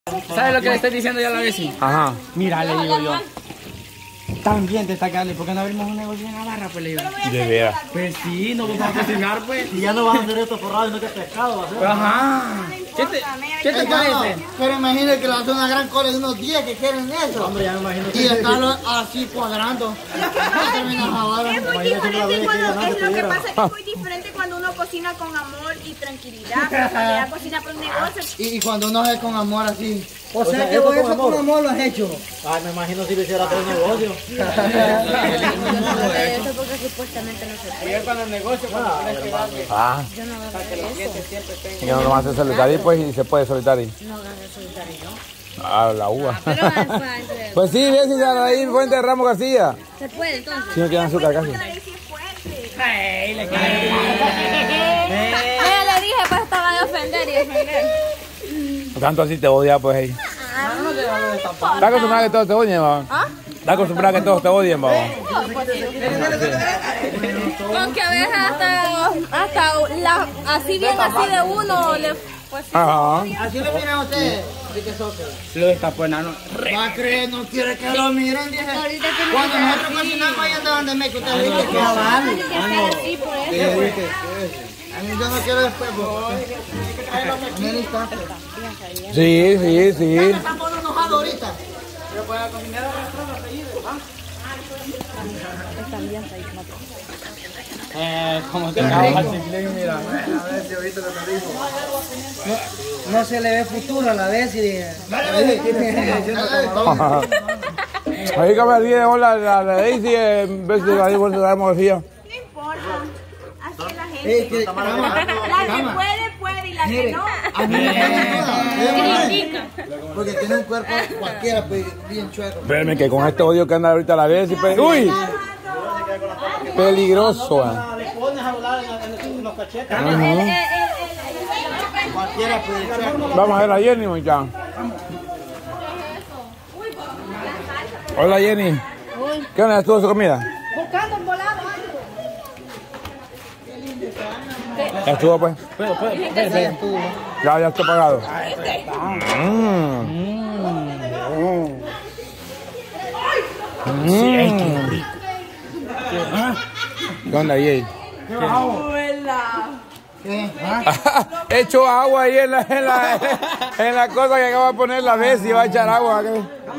¿Sabes lo que le estoy diciendo yo a la vecina? Ajá. Mira, le digo yo. También te está quedando, ¿por qué no abrimos un negocio en Navarra? Pues le digo. De veras. Pues sí, nos vamos a cocinar, pues. Y ya no vas a hacer esto forrado, sino que pescado va a ser. Ajá. ¿Qué te parece? Pero imagínate que le hace una gran cola de unos 10 que quieren eso. Hombre, ya me imagino. Y estarlo así cuadrando. Es muy diferente cuando es lo que pasa es que es muy diferente cuando uno cocina con amor y tranquilidad, pero cuando ya cocina por un negocio. Y cuando uno hace con amor así. O sea que vos eso con amor lo has hecho. Ay, me imagino si lo hiciera por negocio. Eso porque supuestamente no se puede. Y es cuando el negocio, cuando tienes que darle. Ah. Yo no hago eso. Y no lo hace solitario, pues, y se puede solitario. No hagas solitario, ¿no? Ah, la uva. Pero entre... Pues sí, ves, si ahí Fuente de Ramos García. Se puede entonces. Si no tiene azúcar casi. ¡Ey, le cae! Le dije, pues estaba de ofender y defender. Tanto así te odia, pues ahí. ¿Estás acostumbrada a que todos te odien, mamá? ¿Ah? ¿Estás acostumbrada a que todos te odien, mamá? Aunque a veces hasta así bien así de uno le... Pues, sí. Ajá. Así lo miran ustedes. ¿De qué soccer? Lo está pues, nano. Va a creer, no quiere que lo miren, dije. Cuando nosotros cocinamos ahí donde me gusta, le dije que vale. así por eso. A mí yo no quiero después, Sí, sí, sí. Están por enojado ahorita. Yo puedo cocinar a como te acabas así, mira. A ver si ahorita lo que dijo. No se le ve futuro a la vez y dije. Ahí que me ríe, hola, la Daisy, en vez de ahí, bueno, la García. No importa. Así es la gente. La que puede y la que no. A mí me porque tiene un cuerpo cualquiera, pues, bien chueco. Espérame que con este odio que anda ahorita a la vez, ¡uy! Peligroso. Le pones a hablar en los cachetes. Cualquiera puede ser. Vamos a ver a Jenny, muchachos. Hola, Jenny. ¿Qué onda estuvo su comida? Buscando un volado. ¿Ya estuvo, pues? Ya está pagado. ¿Qué onda, Jay? He hecho agua ahí en la cosa que acaba de poner la vez y va a echar agua acá.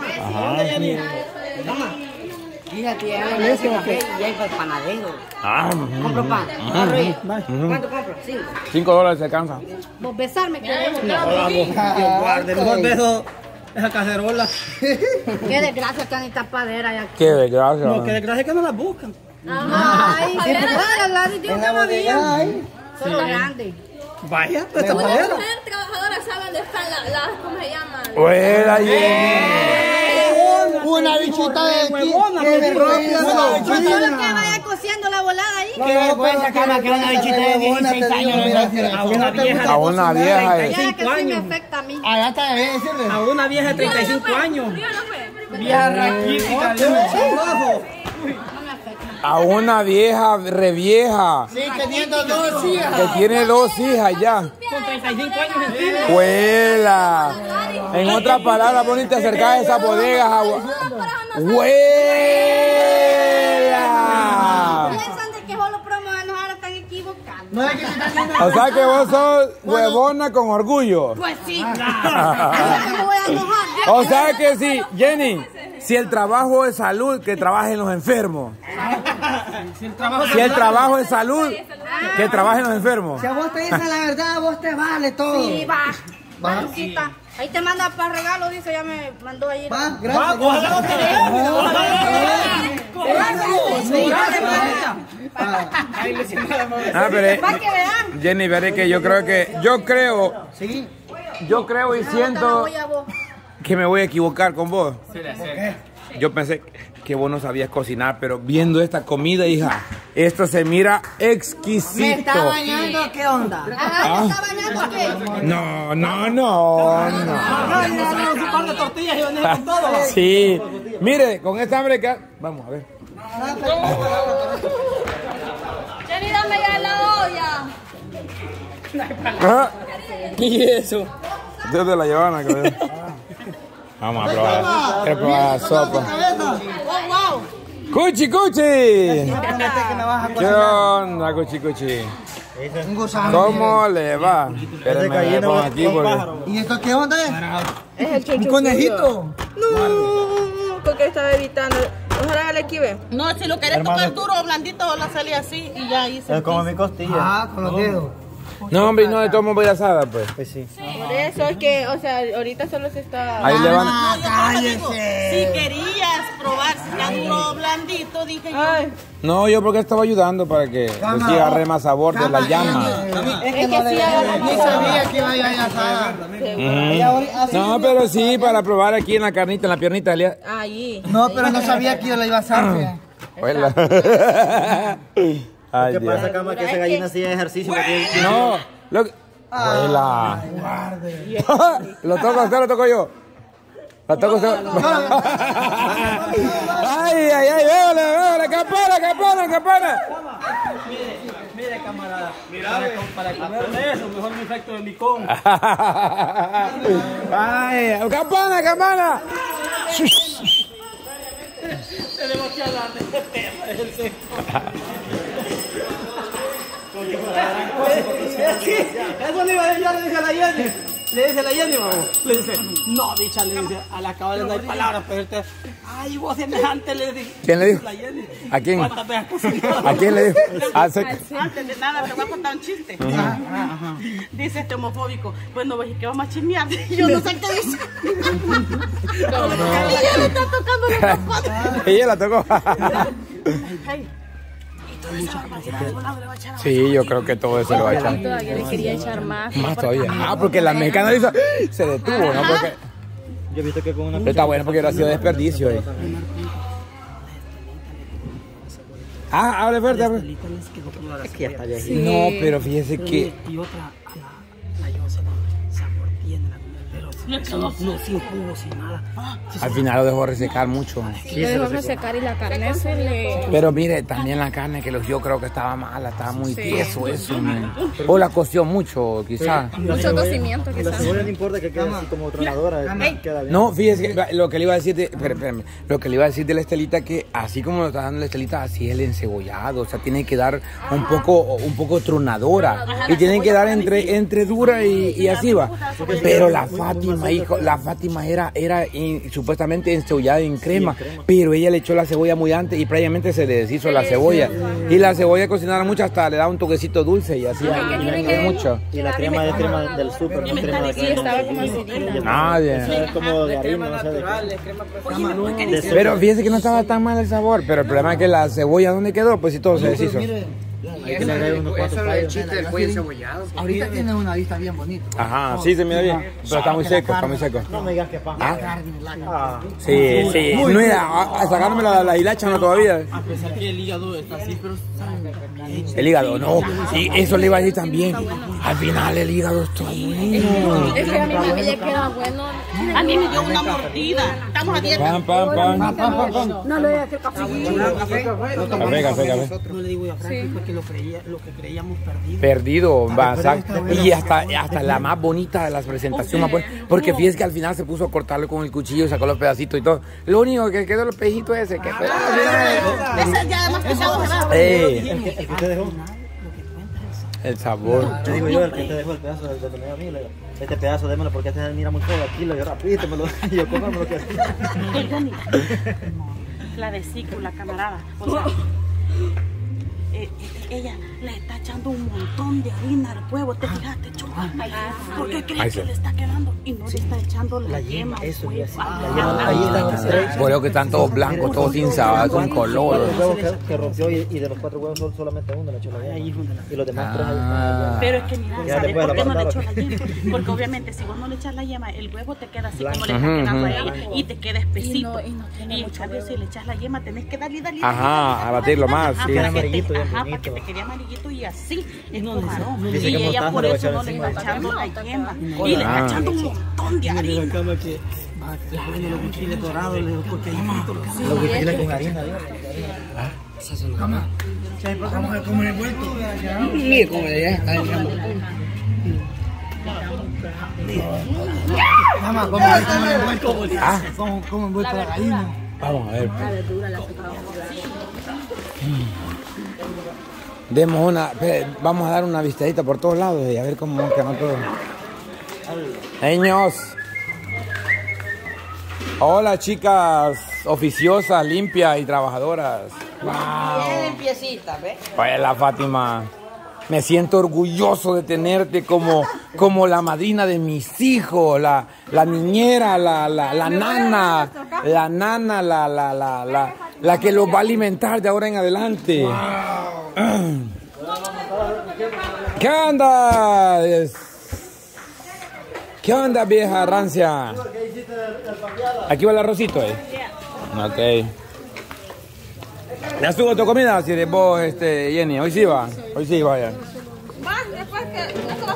Fíjate, ya hay para el panadero. Compro pan. ¿Cuánto compro? 5. $5 se alcanza. Vos besarme, queremos. Dios guarde, mejor beso esa cacerola. Qué desgracia que han esta padera ya. Qué desgracia. No, qué desgracia que no la buscan. Ay, se puede hablar y yo En la bodega hay. son grandes. Vaya, pues esta Una padera. mujer trabajadora sabe dónde están las, ¿cómo se llaman? Buena, Jenny. Una bichita de huevona, qué pues, vergüenza. Solo que vaya cociendo la volada ahí. Qué vergüenza que una bichita de 16 años. A una vieja. A una vieja. Ya que sí me afecta a mí. Allá está, debe decirle. A una vieja de 35 años. Río no fue. Vieja raquítica, Dios. A una vieja revieja. Sí, teniendo 2 hijas. Que tiene 2 hijas ya. Con 35 años encima. ¡Huela! En otras palabras, ponerte acerca de esas bodegas. ¡Huela! Piensan de que solo promovernos ahora están equivocados. No es que se están haciendo. O sea que vos sos huevona con orgullo. Pues sí, claro. Me voy a enojar. O sea que sí, Jenny, si el trabajo es salud, que trabajen los enfermos. Si el trabajo es salud, que trabajen los enfermos. Si a vos te dicen la verdad, a vos te vale todo. Sí, va. Luquita. Ahí te manda para regalo, dice, ya me mandó ahí. Va, gracias. Ah, pero Para que vean. Jenny, veré que yo creo y siento Voy a vos. que me voy a equivocar con vos. Yo pensé que vos no sabías cocinar, pero viendo esta comida, hija, esto se mira exquisito. ¿Me está bañando? ¿Qué onda? ¿Me está bañando qué? No. Un par de tortillas y venía con todo. Sí. Mire, con esta hambre que... Vamos a ver. Jenny, dame ya la olla. Ajá. ¿Y eso? Desde la llevan a Vamos a probar. Quiero probar la sopa. ¡Cuchi, cuchi! ¿Qué onda, cuchi, cuchi? ¿Cómo le va? Espérenme, me pongo aquí porque... ¿Y esto qué onda es? Es el chuchu. ¿Un conejito? No, porque estaba evitando. Ojalá le esquive. No, si lo querés tocar duro o blandito, la salí así y ya hice. Es como mi costilla. Ah, con los dedos. No, hombre, no de todo modo voy a asada, pues. Pues sí. Por eso es que, o sea, ahorita solo se está... Ahí le van... Si querías probar si está duro o blandito, dije yo. Ay, No, yo porque estaba ayudando para que sí agarre más sabor de la llama. Es que sí agarra más sabía que iba a ir a asada. No, pero sí, para probar aquí en la carnita, en la piernita. ahí. No, pero no sabía que yo la iba a asar. Huela. Ay, ¿Qué Dios. pasa, cama? Que esa gallina sí es ejercicio. No, lo que... Huela. ¿Lo toco usted o lo toco yo? ¿Lo toco usted? Ay, ay, ay, véale, campana, campana, campana. Mire, camarada. Para comerme eso, mejor me infecto de licón. Ay, campana, campana. Tenemos que hablar de este tema. Eso le iba a decir, yo le dije a la Jenny. Le dice a la Jenny, vamos. Le dice, no, bicha, le dice, a la cabal no hay palabras, pero usted, ay, vos semejante, le dije. ¿Quién le dijo? La Jenny. ¿A quién? ¿Cuántas veces cocinado? ¿A quién le dijo? Antes de nada, te voy a contar un chiste. Dice este homofóbico, bueno, ves que vamos a chismear. Yo no sé qué dice. Ella le está tocando los zapatos. Ella la tocó. Hey. Y toda esa barbaridad de volado le va a echar a Sí, yo creo que todo eso lo va a echar. Todavía le quería echar más. Más todavía. Ah, porque la mexicana hizo... Se detuvo, ¿no? Porque... Yo he visto que con una... Pero está bueno porque hubiera sido desperdicio ahí. Ah, hable fuerte, hable. Es que ya está viejito. No, pero fíjese que... Y otra, la Jose, sabor tiene la comida, pero no, sin jugo, sin nada. Al final lo dejó resecar mucho. Le dejó resecar y la carne se le... Pero mire, también la carne que yo creo que estaba mala, estaba muy tieso eso, man. O la coció mucho, quizás. Mucho cocimiento, La quizás. cebolla no importa que quede así como tronadora. Queda bien. No, fíjese que lo que le iba a decir de, espérame, lo que le iba a decir de la estelita, que así como lo está dando la estelita, así es el encebollado, o sea, tiene que dar un poco tronadora y tiene que dar entre dura y así va. Pero la Fátima, hijo, la Fátima era supuestamente encebollada en crema, pero ella le echó la cebolla muy antes y previamente se le deshizo la cebolla y la cebolla cocinada mucho hasta le da un toquecito dulce y así mucho. Y la crema es crema del súper, no es crema de Sí, estaba como acidita. Ah, bien. Es como de harina, no sé de qué. Pero fíjese que no estaba tan mal el sabor, pero el problema es que la cebolla, ¿dónde quedó? Pues si todo se deshizo. Hay que le agregar unos cuantos tallos. Ahorita tiene una vista bien bonita. Ajá, sí, se mira bien, pero está muy seco, está muy seco. No me digas que pan. Sí, sí. No era, a sacarme la hilacha no todavía. A pesar que el hígado está así, pero El hígado, no. Y eso le iba a decir también. Al final el hígado está bueno. Es que a mi mamá le queda bueno. A mí me dio una mordida. Estamos a dieta. Pam. No le voy a hacer café. Café. no le digo yo a Frankie porque lo que creíamos perdido. Perdido, va, y hasta la más bonita de las presentaciones, pues, porque fíjese que al final se puso a cortarlo con el cuchillo y sacó los pedacitos y todo. Lo único que quedó el pejito ese, que fue. Ese ya además pesado, ¿verdad? El que te dejó. El sabor. Te digo yo, el que te dejó el pedazo de comida a mí, le digo, este pedazo démelo porque este mira muy feo aquí, lo yo rapidito, y yo cómame lo que La vesícula, camarada. O sea, ella le está echando un montón de harina al huevo, ¿te fijaste, Chupa? Porque cree que le está quedando y no le está echando la yema al eso, huevo. ahí está. Por eso que están todos blancos, todos sin sabor, sin color. Los huevos que rompió y de los 4 huevos solamente uno le echó la yema. Y los demás 3 ahí. Pero es que mira, Ya ¿sabes después por la qué no le pasaron. echó la yema? Porque obviamente si vos no le echas la yema, el huevo te queda así como le está quedando ahí y te queda espesito. Y en cambio si le echas la yema tenés que darle. Ajá, a batirlo más, sí. Para amarillito, bien para bonito. que te quede amarillito y así es como Dice y que ella mostaza por le va a eso echar no le encima. está echando la yema y le está echando un montón de harina. La cama que los guchiles dorados, le digo, porque hay frito. Los guichiles con harina, digo. Vamos a comer envuelto. Mire cómo le está echando. Mamá, ¿cómo envuelto la gallina? Vamos a ver. Demos una, vamos a dar una vistadita por todos lados y a ver cómo quedan todos. Niños. Hola, chicas oficiosas, limpias y trabajadoras. Wow. Bien limpiecita, ¿ves? Hola, Fátima. Me siento orgulloso de tenerte como la madrina de mis hijos, la niñera, la nana, la que los va a alimentar de ahora en adelante. ¿Qué onda? ¿Qué onda, vieja rancia? Aquí va el arrocito, Ok. ¿Ya subo tu comida? Si eres vos, Jenny. Hoy sí va. Hoy sí vaya. Va, después que...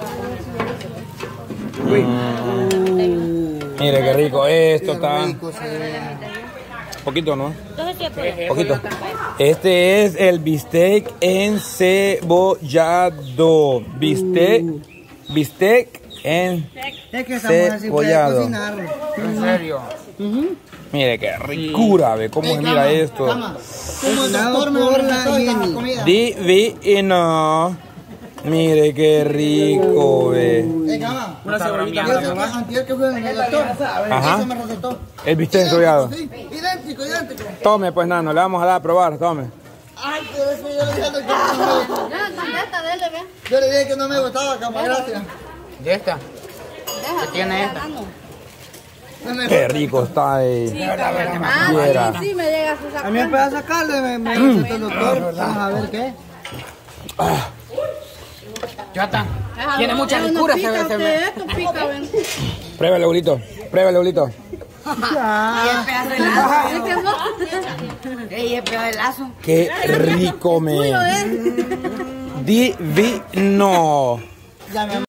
Mire qué rico. Esto está... Poquito, ¿no? Poquito. Este es el bistec encebollado. Bistec encebollado. ¿En serio? Mire qué ricura, ve cómo mira esto. Como el doctor me lo recetó y la comida. Divino. Mire qué rico, ve. Una cebollita para mamá. Antier que fue en el doctor. Ajá. Ese me recetó. El bistec encebollado. Sí, idéntico. Tome, pues, nano, le vamos a dar a probar, tome. Ay, pero eso yo le dije al doctor que no me gustaba. Yo le dije que no me gustaba, cama, gracias. ¿De esta? ¿Qué tiene esta? Qué rico está ahí. Sí, me llega su A mí me puede sacarle, me recetó el doctor. Vamos a ver qué. Chata, tiene mucha ricura Esto pica, ven. Pruébalo, Bulito. Pruébalo, Bulito. Ey, es pedazo de lazo. Qué rico, me. Divino.